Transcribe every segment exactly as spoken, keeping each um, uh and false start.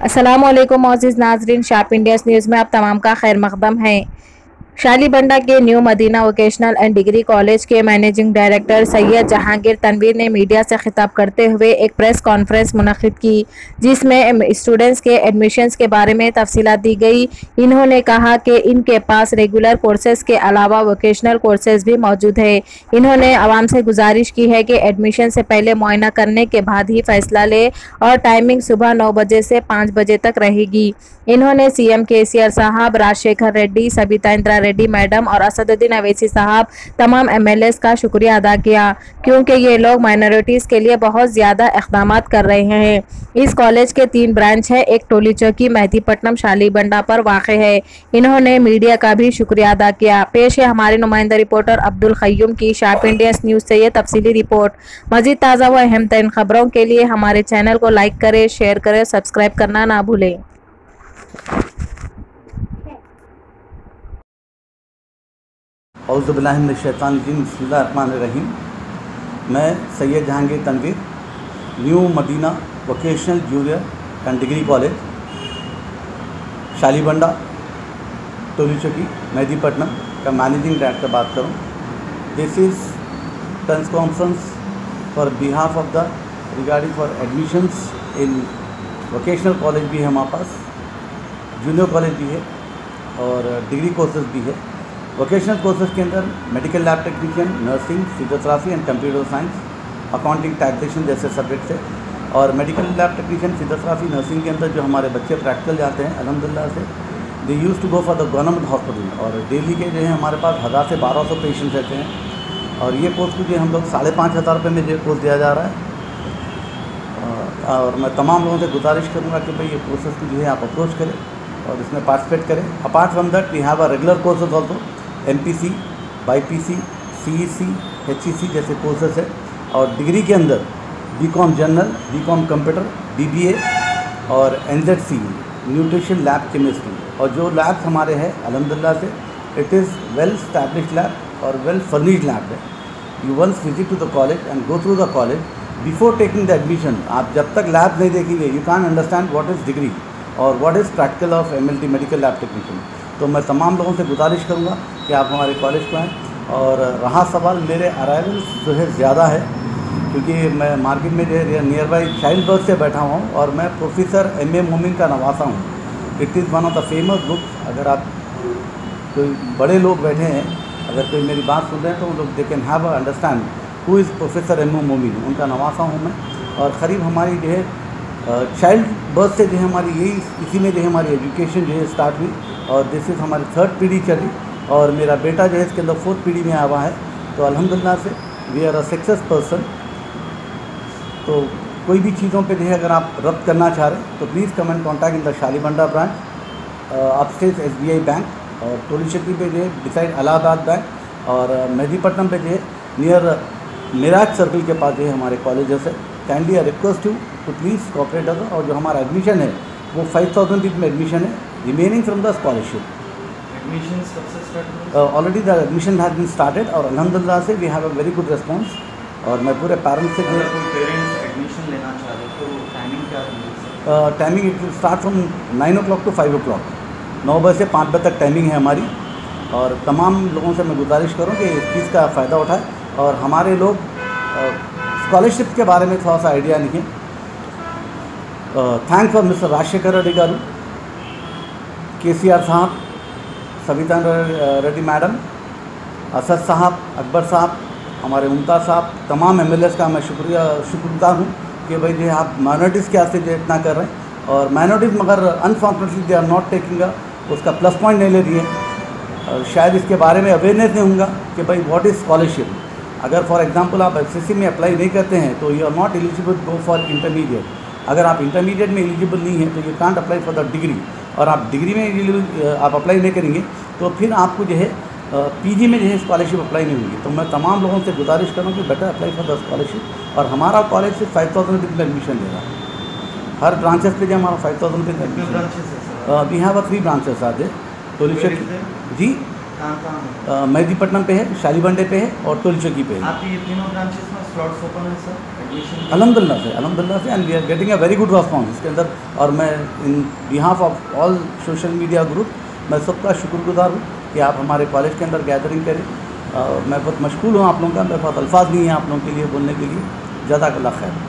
अस्सलामुअलैकुम मोअज़्ज़िज़ नाज़रीन, शाप India news में आप तमाम का खैर मक़दम है। शालीबंडा के new Madina vocational and degree college के मैनेजिंग डायरेक्टर सैयद जहांगीर तनवीर ने मीडिया से खिताब करते हुए एक प्रेस कॉन्फ्रेंस मुनक़िद की, जिसमें स्टूडेंट्स के एडमिशन्स के बारे में तफसीलात दी गई। इन्होंने कहा कि इनके पास रेगुलर कोर्सेज के अलावा वोकेशनल कोर्सेज भी मौजूद है। इन्होंने आवाम से गुजारिश की है कि एडमिशन से पहले मुआयना करने के बाद ही फैसला ले और टाइमिंग सुबह नौ बजे से पाँच बजे तक रहेगी। इन्होंने सीएम केसीआर साहब, राजशेखर रेड्डी, सबिता इंदिरा रेड्डी मैडम और असदुद्दीन अवैसी साहब, तमाम एमएलएस का शुक्रिया अदा किया, क्योंकि ये लोग माइनॉरिटीज़ के लिए बहुत ज़्यादा इक़दाम कर रहे हैं। इस कॉलेज के तीन ब्रांच है, एक टोली चौकी, मेहदीपट्टनम, शालीबंडा पर वाक़ है। इन्होंने मीडिया का भी शुक्रिया अदा किया। पेश है हमारे नुमाइंदा रिपोर्टर अब्दुल क़य्यूम की शाप इंडिया न्यूज़ से ये तफसीली रिपोर्ट। मज़ीद ताज़ा व अहम तरीन खबरों के लिए हमारे चैनल को लाइक करें, शेयर करें, सब्सक्राइब करना ना भूलें। औज़ुबिल्लाहिमिनश्शैतानिर्रजीम, बिस्मिल्लाहिर्रहमानिर्रहीम। मैं Syed Jahangir Tanveer, new Madina vocational junior and degree college, Shalibanda, Toli Chowki, Mehdipatnam का मैनेजिंग डायरेक्टर बात करूँ। This is press conference for behalf of the regarding for admissions in vocational college भी है हमारे पास, जूनियर कॉलेज भी है और डिग्री कोर्सेज भी है। वोकेशनल कोर्सेज के अंदर medical lab technician, nursing, physiotherapy and computer science, accounting, taxation जैसे सब्जेक्ट्स है। और medical lab technician, physiotherapy, nursing के अंदर जो हमारे बच्चे प्रैक्टिकल जाते हैं अल्हम्दुलिल्लाह से, they use to go for the government hospital. और डेली के जो है हमारे पास हज़ार से बारह सौ पेशेंट रहते हैं और ये कोर्स को जो हम लोग साढ़े पाँच हज़ार रुपये में जो कोर्स दिया जा रहा है। और मैं तमाम लोगों से गुजारिश करूँगा कि भाई ये कोर्सेज को जो है आप अप्रोच करें और इसमें पार्टिसिपेट करें। Apart from that we have a regular courses also, MPC, BiPC, CEC, HEC जैसे कोर्सेज है। और डिग्री के अंदर BCom general, BCom computer, BBA और एनजेडसी, न्यूट्रिशन लैब केमिस्ट्री। और जो लैब्स हमारे हैं अल्हम्दुलिल्लाह से it is well established lab और वेल फर्निश्ड लैब है। You once visit to the college and go through the college before taking the admission. आप जब तक लैब नहीं देखेंगे you can understand what is degree और what is practical of MLT, medical lab technician. तो मैं तमाम लोगों से गुजारिश करूँगा कि आप हमारे कॉलेज को आएँ। और रहा सवाल मेरे अराइवल्स जो है ज़्यादा है, क्योंकि मैं मार्केट में जो है नियर बाई चाइल्ड बर्थ से बैठा हुआ हूँ और मैं प्रोफेसर एम ए मोमिन का नवासा हूँ। It is one of the famous books. अगर आप कोई बड़े लोग बैठे हैं, अगर कोई मेरी बात सुन रहे हैं तो वो लोग they can have understand who is professor M A Momin, उनका नवासा हूँ मैं। और क़रीब हमारी जो है चाइल्ड बर्थ से जो है हमारी यही इसी में जो है हमारी एजुकेशन जो है स्टार्ट हुई और दिस इज़ हमारी थर्ड पीढ़ी चली और मेरा बेटा जो है इसके अंदर फोर्थ पीढ़ी में आया हुआ है। तो अल्हम्दुलिल्लाह से we are a success person. तो कोई भी चीज़ों पे जो है अगर आप रब्त करना चाह रहे हैं तो please come and contact in the Shalibanda branch, upstage S B I bank और टोली चौकी पे जो है डिसाइड इलाहाबाद बैंक और मेहदीपट्टनम पे जो है नियर मिराज सर्कल के पास जो है हमारे कॉलेजेस है। Kindly I request you to please cooperate other. और जो हमारा एडमिशन है वो फाइव थाउजेंड रुपीज़ में एडमिशन है, remaining from the scholarship. Admission कब से स्टार्ट हुआ? Already the admission has been started और अल्हम्दुलिल्लाह से we have a very good response. और मैं पूरे पेरेंट्स से अगर कोई पेरेंट्स एडमिशन लेना चाह रहे तो टाइमिंग क्या होगी? Timing it will start from nine o'clock to five o'clock, नौ बजे से पाँच बजे तक टाइमिंग है हमारी। और तमाम लोगों से मैं गुजारिश करूँ कि इस चीज़ का फ़ायदा उठाएं। और हमारे लोग स्कॉलरशिप के बारे में थोड़ा सा आइडिया नहीं है। Thanks for mister Rajasekhar Reddy garu, K C are साहब, सबिता रेड्डी मैडम, असद साहब, अकबर साहब, हमारे मुमताज़ साहब, तमाम एम एल एस का मैं शुक्रिया शुक्रगुजार हूँ कि भाई जो आप माइनॉरिटीज़ के वास्ते जो इतना कर रहे हैं। और माइनॉरिटीज़ मगर unfortunately they are not taking उसका प्लस पॉइंट नहीं ले रही है। शायद इसके बारे में अवेयरनेस नहीं होगा कि भाई व्हाट इज़ स्कॉलरशिप। अगर फॉर एग्जांपल आप एस एस सी में अप्लाई नहीं करते हैं तो you are not eligible go for intermediate. अगर आप इंटरमीडिएट में एलिजिबल नहीं है तो you can't apply for the degree. और आप डिग्री में एलिजिबल आप अप्लाई नहीं करेंगे तो फिर आपको जो है पीजी में जो है स्कॉलरशिप अप्लाई नहीं होगी। तो मैं तमाम लोगों से गुजारिश करूँ कि better apply for the scholarship. और हमारा कॉलेज से फाइव थाउजेंड रुपीज़ में एडमिशन दे रहा है हर ब्रांचेस पे जो हमारा five thousand rupees admission. We have a three branches are there. Toli Chowki जी, मेहदीपट्टनम पे है, शालीबंडे पे है और टोली चौकी पे है। आपकी ये तीनों ब्रांचेस में स्लॉट्स ओपन है सर? एडमिशन अल्हम्दुलिल्लाह से अल्हम्दुलिल्लाह से and we are getting a very good response इसके अंदर। और मैं in behalf of all social media group मैं सबका शुक्रगुजार हूँ कि आप हमारे कॉलेज के अंदर गैदरिंग करें। और मैं बहुत मशगूल हूँ आप लोगों का, मेरे पास अल्फाज नहीं है आप लोगों के लिए बोलने के लिए। जज़ाकल्लाह खैर।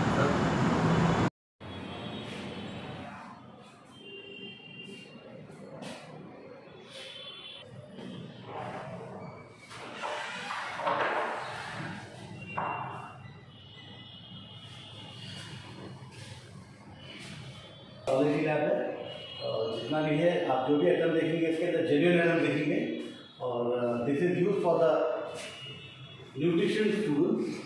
कॉलेज लैब है और जितना भी है आप जो भी आइटम देखेंगे इसके अंदर जेन्युइन आइटम देखेंगे। और this is use for the nutrition students.